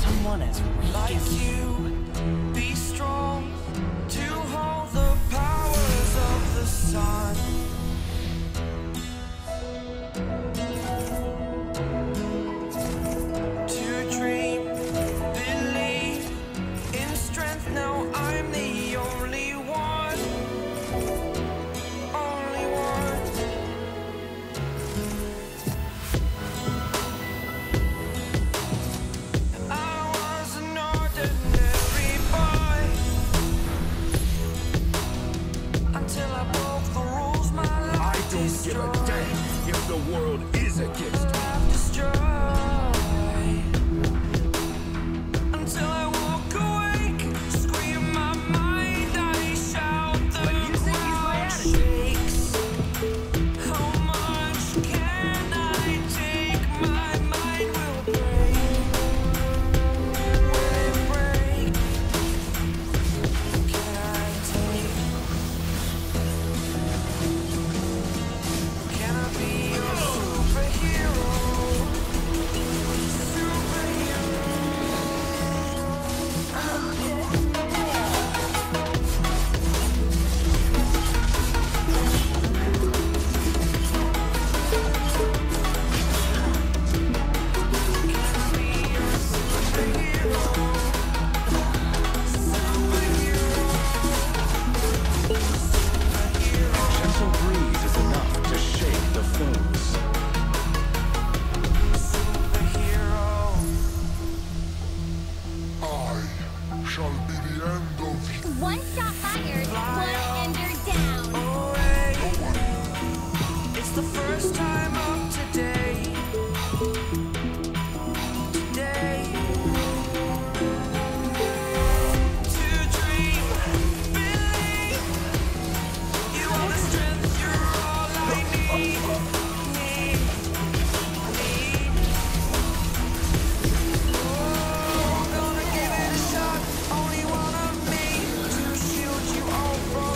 someone as weak like as you. Be strong to hold the powers of the sun. To dream, believe in strength. Now I'm the only one. Only one. I was an ordinary boy until I broke the rules. My I life don't give a damn if the world is against me. destroyed until I walk awake. Scream my mind, I shout. The crowd shakes. How much can I take? My mind will break. Will it break? Can I take? Can I be your superhero? A gentle breeze is enough to shake the foes. I shall be the end of you. One shot fired, one ender down. It's the first time of today. Today. To dream, believe. You are the strength, you're all I need. Oh, I'm gonna give it a shot. Only one of me to shield you all from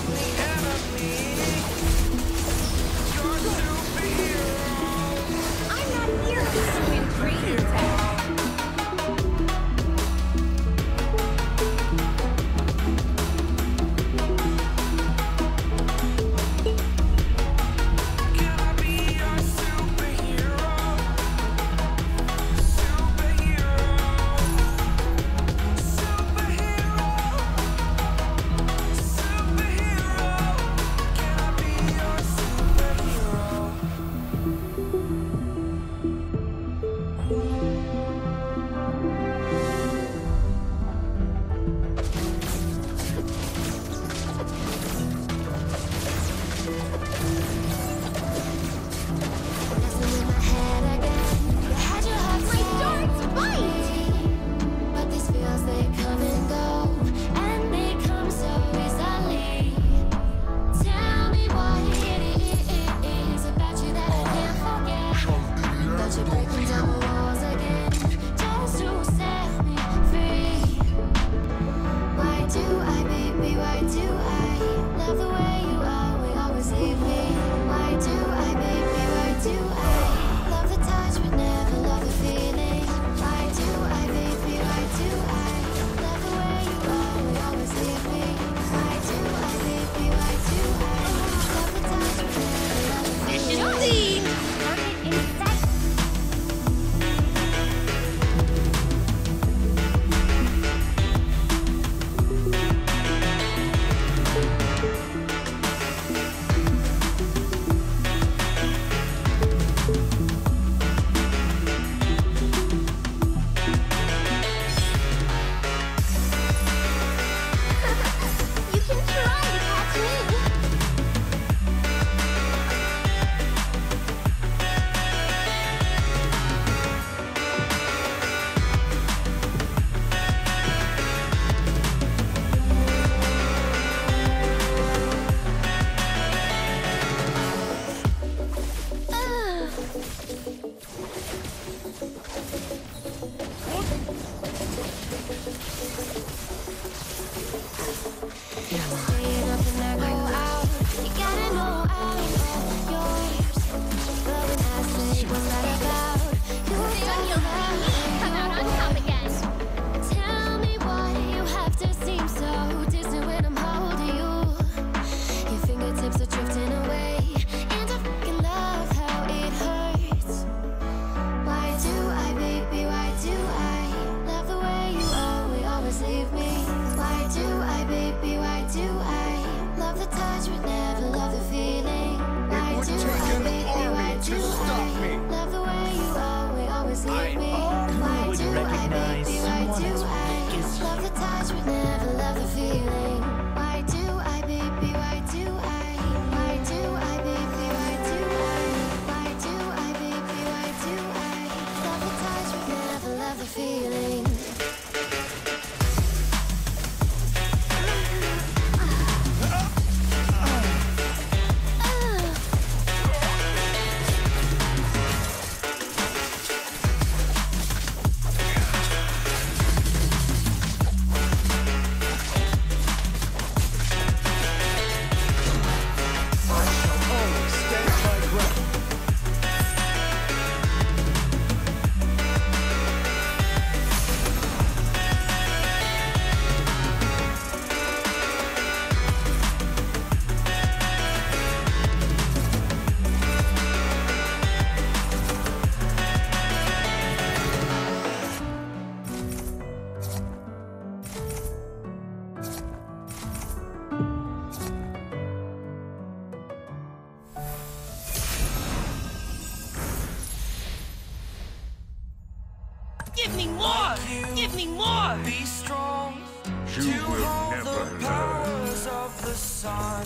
you. Give me more! Be strong You to will hold never the learn. powers of the sun.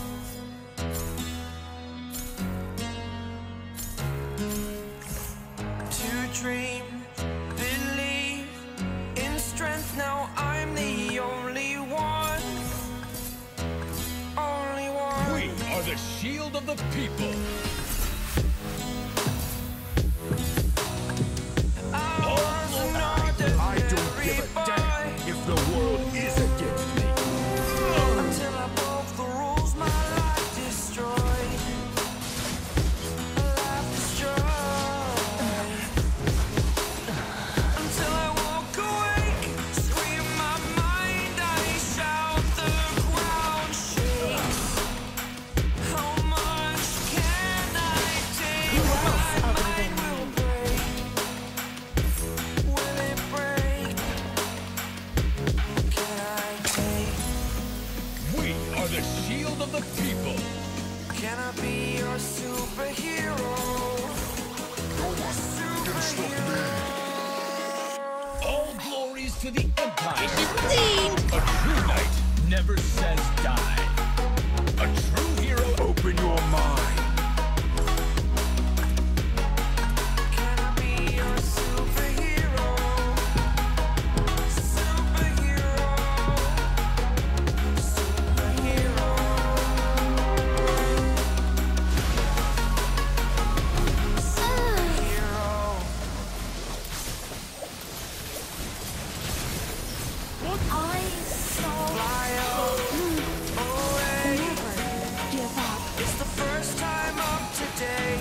To dream, believe in strength. Now I'm the only one. Only one. We are the shield of the people. I don't give a damn if the world is against me. Until I broke the rules, my life destroyed. Life destroyed. Until I walk awake, scream my mind, I shout, the ground shakes. How much can I take? My mind will break. Will it break? Can I take? We are the shield of the people. Can I be your superhero? Superhero. All glories to the Empire. Clean! A true knight never says die. A true hero. Open your mind. Can I be your superhero? Superhero. Superhero. Hero. I saw Fly away. never give up. It's the first time of today.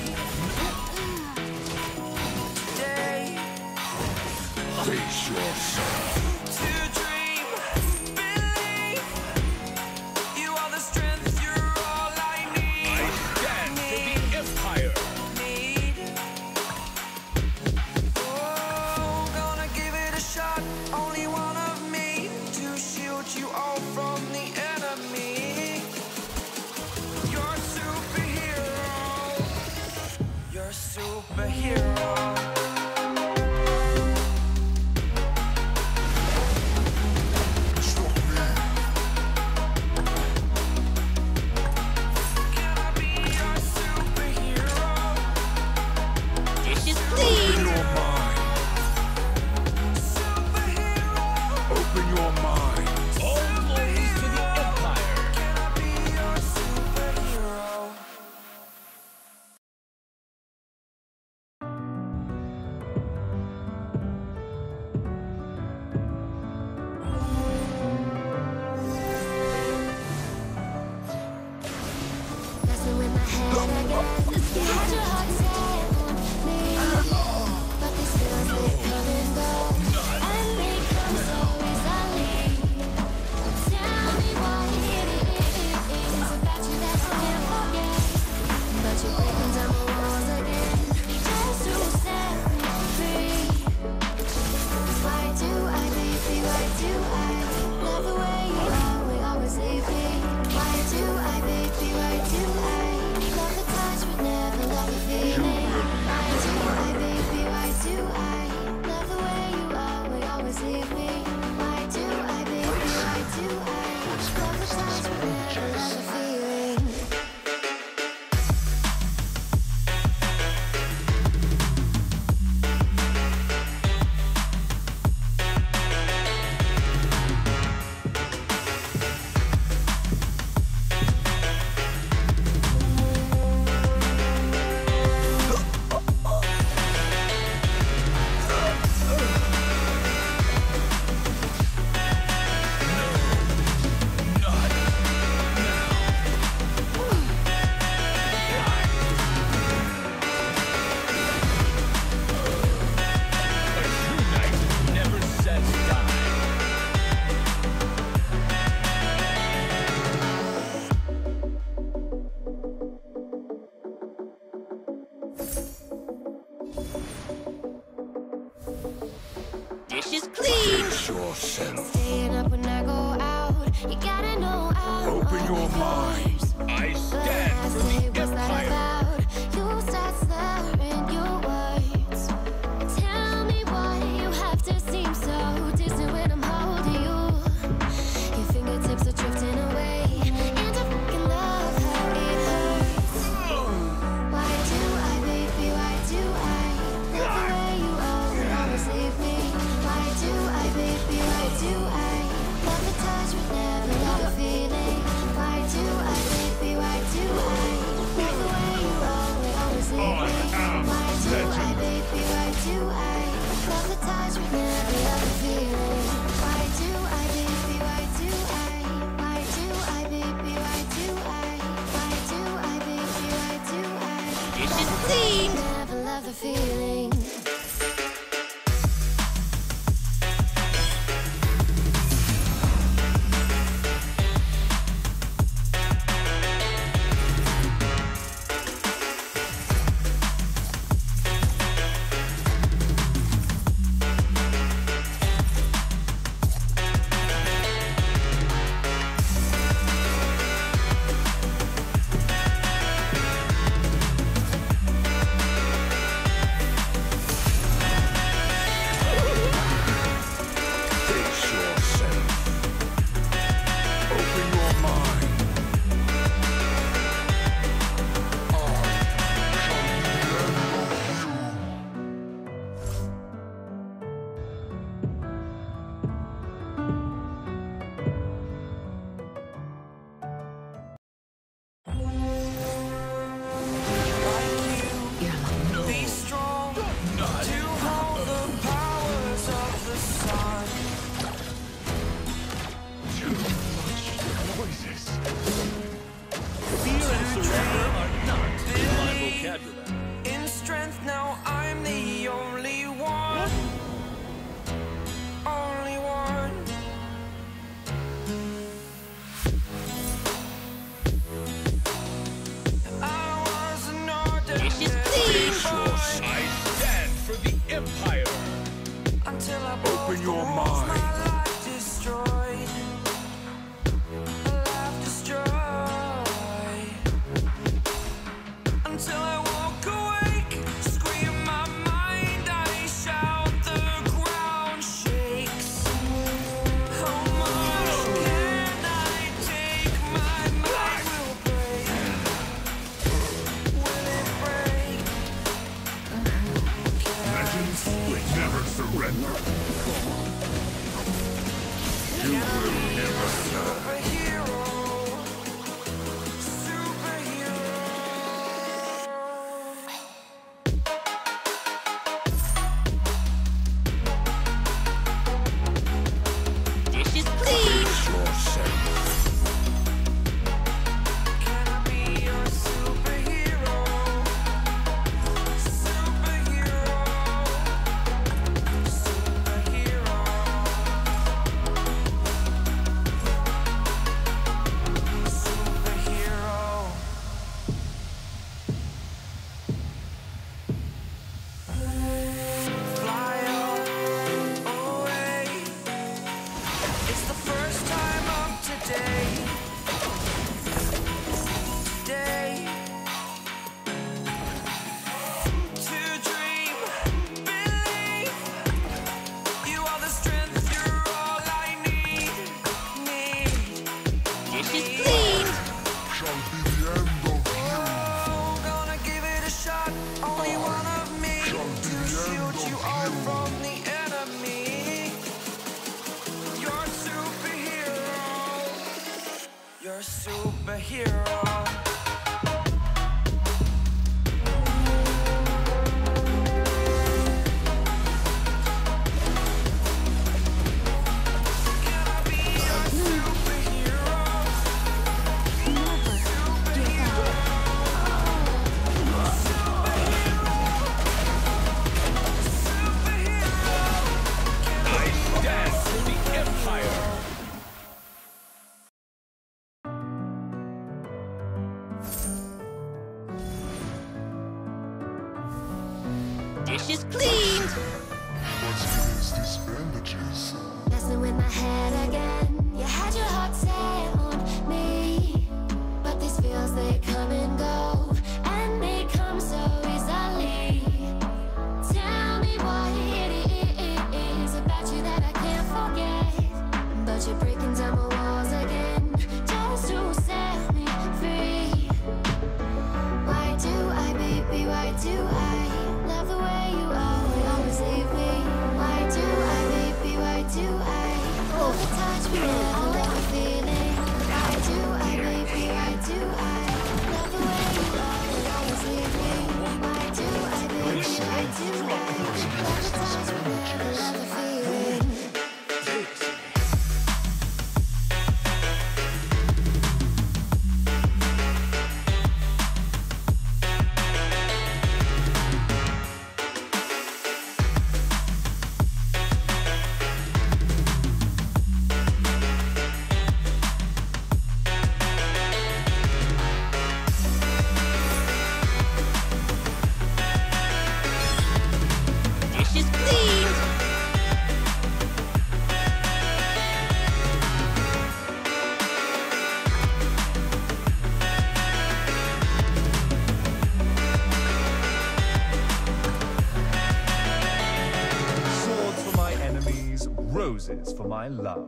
Today. Face yourself. To dream, believe. You are the strength, you're all I need. I stand for the Empire. Need. Oh, gonna give it a shot. Only one of me to shield you all from the enemy. You're superhero. You're superhero. Stop me. Can I be your superhero? Dish is Open clean! your mind. Superhero. Open your mind. All glories to the Empire. Can I be your superhero? Messing with my head again. You had your heart set on me, but these feelings they come and go, and they come so easily. Tell me what it is about you that I can't forget, but you're breaking down my walls again, just to set me free. Why do I, baby? Why do I love the way you always leave me? Why do I, baby? Why do I love the touch but never love the feeling? Why do I, baby? Why do I love the way you always leave me? Why do I, baby? Why do I love the touch but never love the feeling? A true knight never says die. Dish is clean! Face yourself. Staying up when I go out, you gotta know I'm Open all your of mind. yours. I But stand I for say, the what's that Empire. about? You start slurring your words. Tell me why you have to seem so Dishes clean. Can I be your superhero? Superhero. Superhero. Superhero. Fly away. It's the first time of today. Today. To dream, believe. You are the strength, you're all I need. Dishes clean. Shall be the end of Oh, gonna give it a shot. Only one of me to shield you all from the enemy. You're a superhero. You're a superhero. Can I be your superhero? Dance to the Empire. Dishes cleaned. What's against these bandages? Messing with my head again. You had your heart set on me, but these feels they come and go, and they come so easily. Tell me what it is about you that I can't forget, but you're breaking down my walls again just to set me free. Why do I, baby? Why do I love the way you always leave me? Why do I, baby? Why do I love the touch we never let me feeling? Why do I, baby? Why do I love the way you always leave me? Why do I, baby? Why do I love the touch we never let me feeling? Dishes cleaned. Swords for my enemies, roses for my love.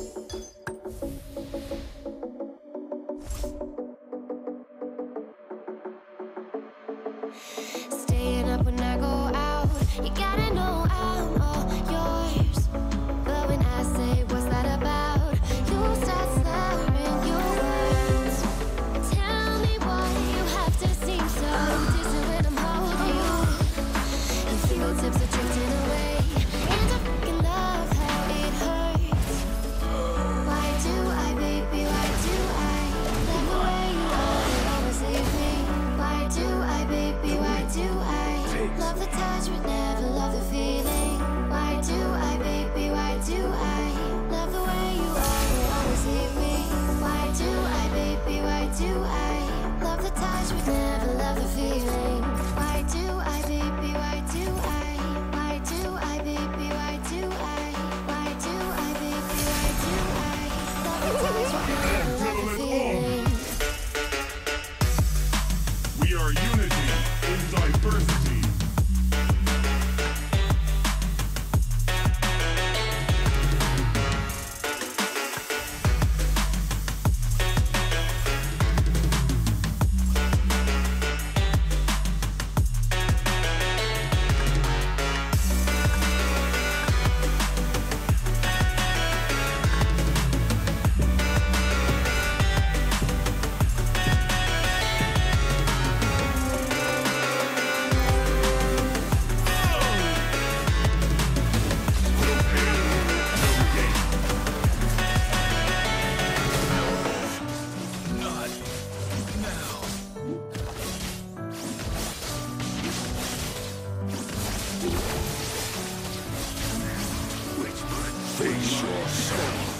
Staying up when I go out, you gotta know I'm all yours. But when I say what's that about, you start slurring your words. Tell me why you have to seem so distant when I'm holding you. And fingertips are drifting away, and I fucking love how it hurts. Stay